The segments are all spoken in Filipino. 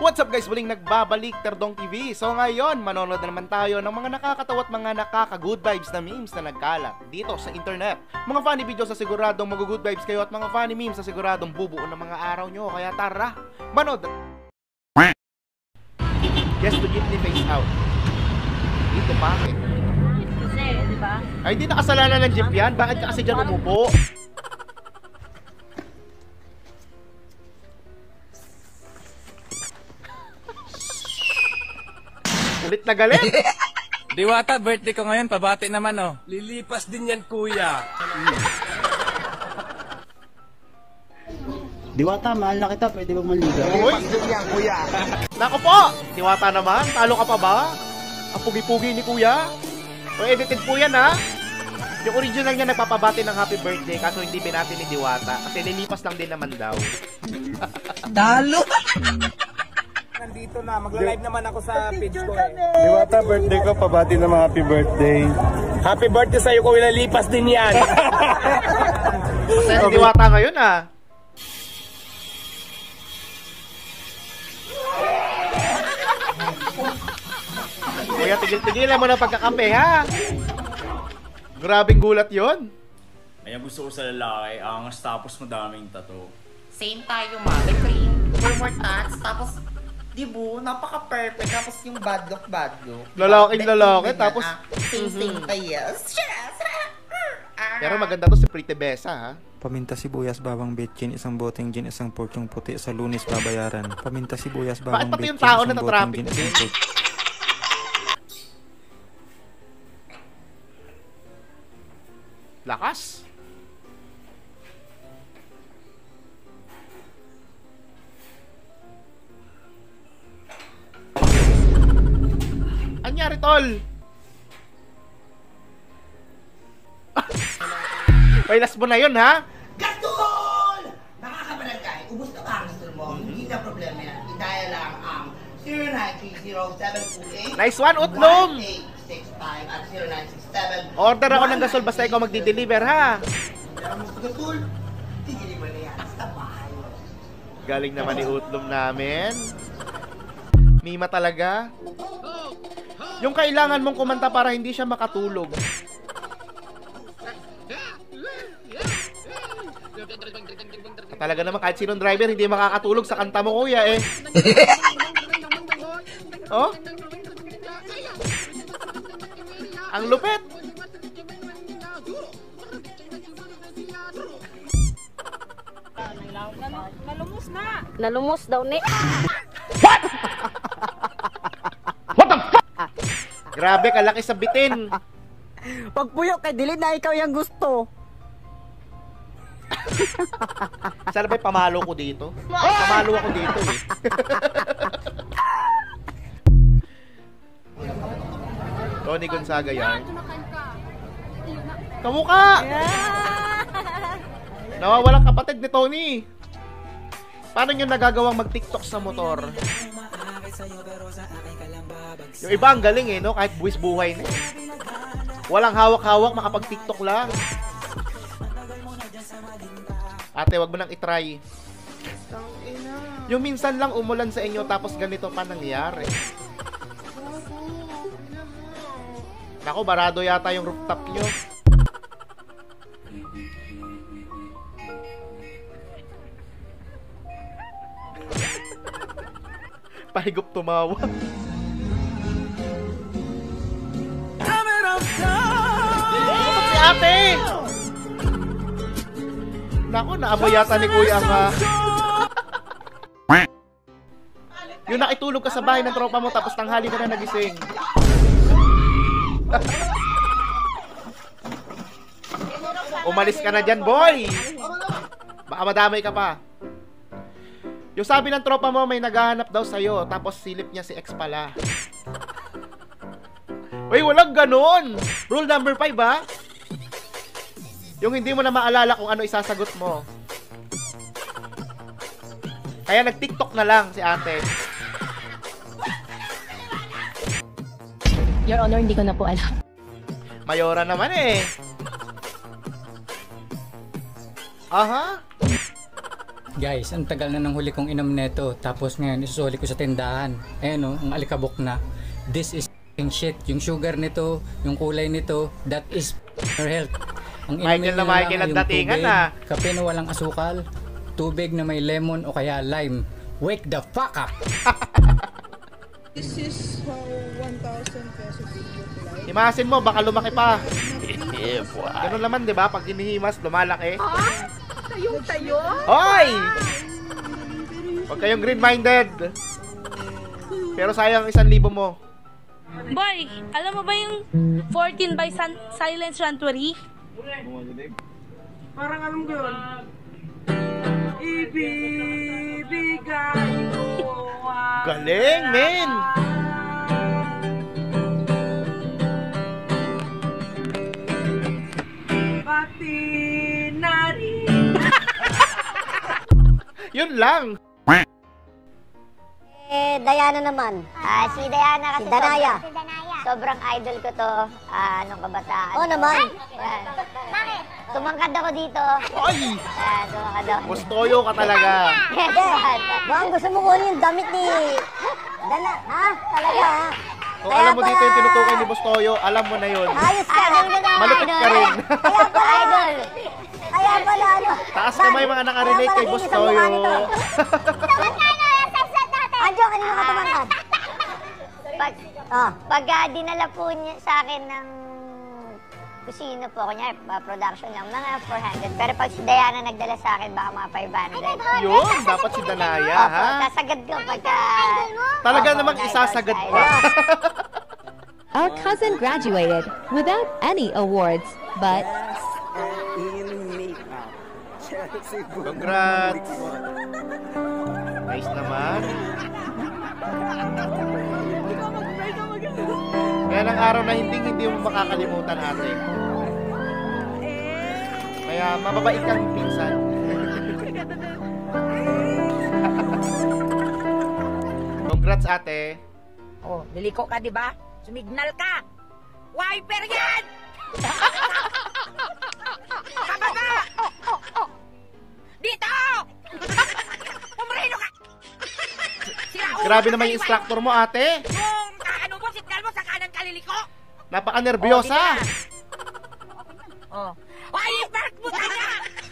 What's up guys? Muling nagbabalik Terdong TV. So ngayon, manonood na naman tayo ng mga nakakatawa at mga nakaka-good vibes na memes na nagkalat dito sa internet. Mga funny videos na siguradong mag-good vibes kayo at mga funny memes na siguradong bubuo ng mga araw nyo. Kaya tara, manood! Yes to gently face out. Dito bakit? Kasi, di ba? Ay, di nakasalanan ng jeep yan. Bakit ka kasi dyan umupo? Ulit na galit. Diwata, birthday ko ngayon. Pabati naman, oh. Lilipas din yan, kuya. Diwata, mahal na kita. Pwede bang maliga? Uy! Nako po! Diwata naman, talo ka pa ba? Ang pugi-pugi ni kuya. O edited po yan ha. Yung original niya nagpapabati ng happy birthday kaso hindi binati ni Diwata kasi nilipas lang din naman daw. Talo! Nandito na, magla-live naman ako sa page ko eh. Diwata, birthday ko, pabati naman happy birthday. Happy birthday sa'yo ko, ilalipas din yan. Masaya si Diwata ngayon ah. Kuya, tigil-tigilan mo na pagkakampi ha. Grabing gulat yon. Ayan, gusto ko sa lalaki, angas tapos madaming tattoo. Same tayo ma, may cream, more tats, tapos dibo, napaka-perfect, tapos yung bad look. Lalaking lalaki, tapos sing pa yes. Pero maganda to si Pretty Besa ha. Paminta sibuyas, bawang bitchin, isang boteng gin, isang porsyong puti, sa Lunes babayaran. Paminta sibuyas, bawang Bakit pati bitchin, yung tao isang na boteng na-traffic gin, din? isang porsyong... Lakas. Anyari tol? Pailas mo na yun ha? Gasol! Nakakabarangay, ubus na ba ang gusto mo? Hindi na problema yan. Idaya lang ang 0930-728 Nice one, Utlong! 1865 at 0967. Order ako ng gasol basta ikaw magdi-deliver ha. Kaya mo sa gasol, tigilin mo na yan. Basta bahay. Galing naman ni Utlong namin. Mima talaga. Yung kailangan mong kumanta para hindi siya makatulog. Talaga naman kahit sinong driver hindi makakatulog sa kanta mo kuya eh. Oh? Ang lupit. Nalumos na. Nalumos daw ni. Grabe kalaki sa bitin. Pagpuyo kay dili na ikaw yung gusto. Sana ba'y pamalo ko dito? Pamalo ako dito eh. Tony Gonzaga yan. Kamukha! Nawawalang kapatid ni Tony. Paano nyo nagagawang mag-TikTok sa motor? Yung iba ang galing eh, no? Kahit buwis buhay na. Walang hawak-hawak, makapag-TikTok lang. Ate, wag mo nang itry. Yung minsan lang umulan sa inyo tapos ganito pa nangyari. Nako, barado yata yung rooftop nyo. Pahigop tumawa. Ba't si ate? Nako, naamoy yata ni kuya nga. Yung nakitulog ka sa bahay ng tropa mo tapos tanghali ka na nagising. Umalis ka na dyan, boy! Baka madamay ka pa. Yung sabi ng tropa mo may naghahanap daw sa'yo tapos silip niya si ex pala. Uy, walang ganon! Rule number 5 ha? Yung hindi mo na maalala kung ano isasagot mo. Kaya nag-TikTok na lang si ate. Your Honor, hindi ko na po alam. Mayora naman eh. Aha. Guys, ang tagal na ng huli kong inom neto. Tapos ngayon, isusuli ko sa tindahan. Ayan o, ang alikabok na. This is shit. Yung sugar nito, yung kulay nito, that is your health. Ang Michael na Michael ang datingan na. Kape na walang asukal, tubig na may lemon o kaya lime. Wake the fuck up! This is how 1,000 pesos is. Himasin mo, baka lumaki pa. Ganun naman, di ba? Pag hinihimas, lumalaki. Tayo? Hoy! Huwag kayong green-minded. Pero sayang 1,000 mo. Boy, alam mo ba yung 14 by Silence Sanctuary? Parang alam ko yun. Ibibigay ko ang Galing, men! pati na rin. Yun lang. Diana naman. Si Diana kasi Danaya. Sobrang idol ko to nung kabataan. Oo naman. Yan. Bakit? Tumangkad ako dito. Ay! Yan, tumangkad ako. Bostoyo ka talaga. Bang, gusto mo kunin yung damit ni Dana? Ha? Talaga ha? Kung alam mo dito yung tinutukoy ni Bostoyo, alam mo na yun. Ayos ka. Malupit ka rin. Kaya pala idol. Kaya pala ano. Taas kamay mga nakarelate kay Bostoyo. Anjo, kanino ka tumangkad? Pagka dinala po niya sa akin ng kusina po, kunyari, production lang, mga 400. Pero pag si Diana nagdala sa akin, baka mga 500. Yun, dapat si Danaya, ha? Sasagad ko pagka... Talaga namang isasagad pa. Our cousin graduated without any awards, but... Congrats! Nice naman. Kaya ng araw na hindi mo makakalimutan, ate. Kaya mababait kang pinsan. Congrats, ate. Oh, liliko ka, di ba? Sumignal ka! Wiper yan! Kababa! Dito! Umreno ka! Grabe naman yung instructor mo, ate. Kung ano mo, signal mo sa kanan kaliliko! Napaka-nervyosa. Oh. Ay, i-park mo sana!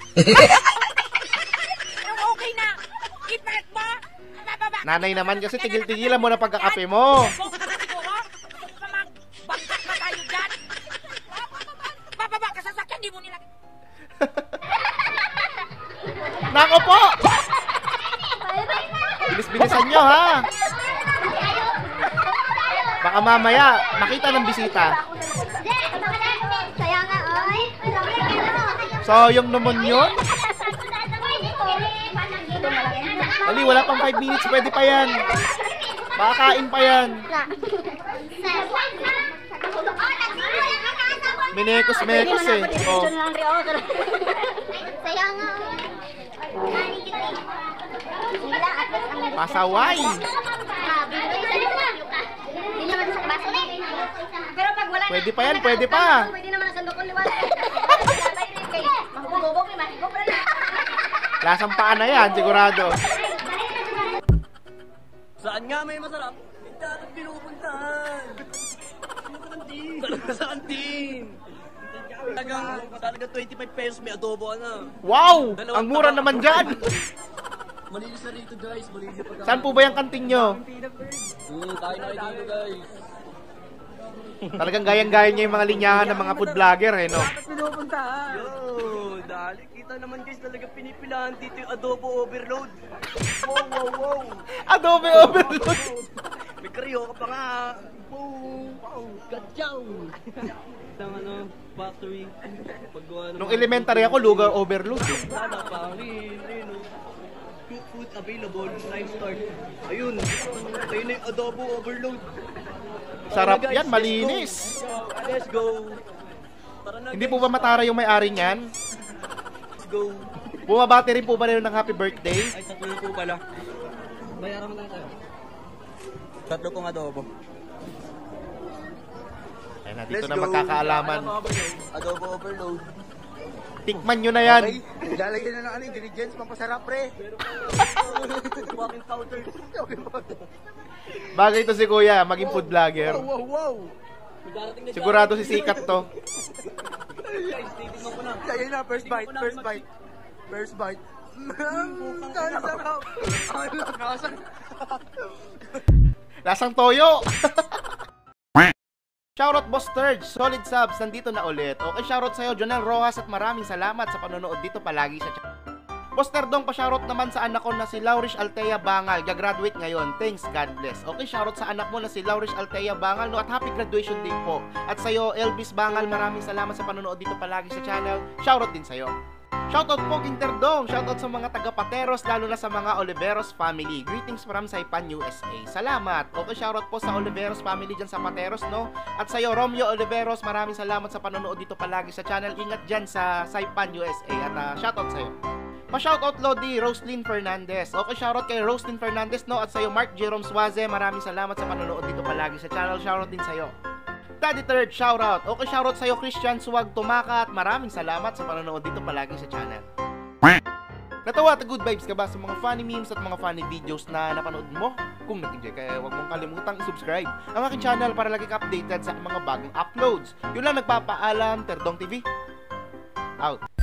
Okay na! I-park mo! Bababa! Nanay naman kasi tigil-tigilan mo na pagkakape mo. Bangkat na tayo dyan! Bababa ka sa sakyan, di mo nila... Nako po! Bilis-bilisan nyo, ha? Baka mamaya, makita ng bisita. Sayang naman yun. Dali, wala pang 5 minutes, pwede pa yan. Makakain pa yan. Minekos-mekos eh. Oh. Pasaway. Pwede pa yan, pwede pa. Lasang paan na yan, sigurado. Saan nga may masarap? Hindi natin pinupuntahan. Talaga sa kantin. Talaga 25 pesos may adobo ka na. Wow! Ang mura naman dyan. Malinis na rito guys. Malinis na. Saan po ba yung kantin nyo? Tayo na dito guys. Talagang gayang-gaya niya yung mga linyahan ng mga food vlogger eh, no? Yo, dali. Kita naman guys, talaga pinipilahan dito yung adobo overload. Wow, wow, wow. Adobo overload. May karyo ka pa nga. Wow, wow, gadyaw. Ang ano, factory. Nung elementary ako, lugar overload. Sana pa, ayun. Food available, time start. Ayun, ayun na yung adobo overload. Sarap yan, malinis. Let's go. Hindi po ba matara yung may-ari niyan? Let's go. Bumabati rin po ba rin ng happy birthday? Ay, tatlo po pala. Bayaran mo lang tayo. Tatlo pong adobo. Ayun na, dito na magkakaalaman. Adobo overload. Tikman nyo na yan. Okay, lalagyan na ng ano, ingredients, pampasarap, pre. Walking powder. Bagay ito si Kuya, maging food vlogger. Wow. Sigurado si Sikat to. Ayun na, first bite. Sarap. Lasang toyo. Shoutout Boss Sturge, solid subs, nandito na ulit. Okay, shoutout sa'yo, Jonel Rojas, at maraming salamat sa panonood dito palagi sa channel. Boss Terdong, pa-shoutout naman sa anak ko na si Laurish Altea Bangal, gagraduate ngayon. Thanks, God bless. Okay, shoutout sa anak mo na si Laurish Altea Bangal, no, at happy graduation day po. At sa'yo, Elvis Bangal, maraming salamat sa panonood dito palagi sa channel. Shoutout din sa'yo. Shoutout po King Terdong, shoutout sa mga taga-Pateros, lalo na sa mga Oliveros family. Greetings from Saipan, USA. Salamat. Okay, shoutout po sa Oliveros family dyan sa Pateros, no? At sa'yo, Romeo Oliveros, maraming salamat sa panonood dito palagi sa channel. Ingat dyan sa Saipan, USA. At shoutout sa'yo. Pa-shoutout Lodi, Roslyn Fernandez. Okay, shoutout kay Roslyn Fernandez, no? At sa'yo, Mark Jerome Suaze, maraming salamat sa panonood dito palagi sa channel. Shoutout din sa'yo. Daddy Third, shoutout. Okay, shoutout sa'yo, Christian Suwag Tumaka, at maraming salamat sa panonood dito palagi sa channel. Natawa at good vibes ka ba sa mga funny memes at mga funny videos na napanood mo? Kung nag-enjoy ka, huwag mong kalimutang i-subscribe ang aking channel para lagi ka updated sa mga bagong uploads. Yun lang, nagpapaalam, Terdong TV. Out.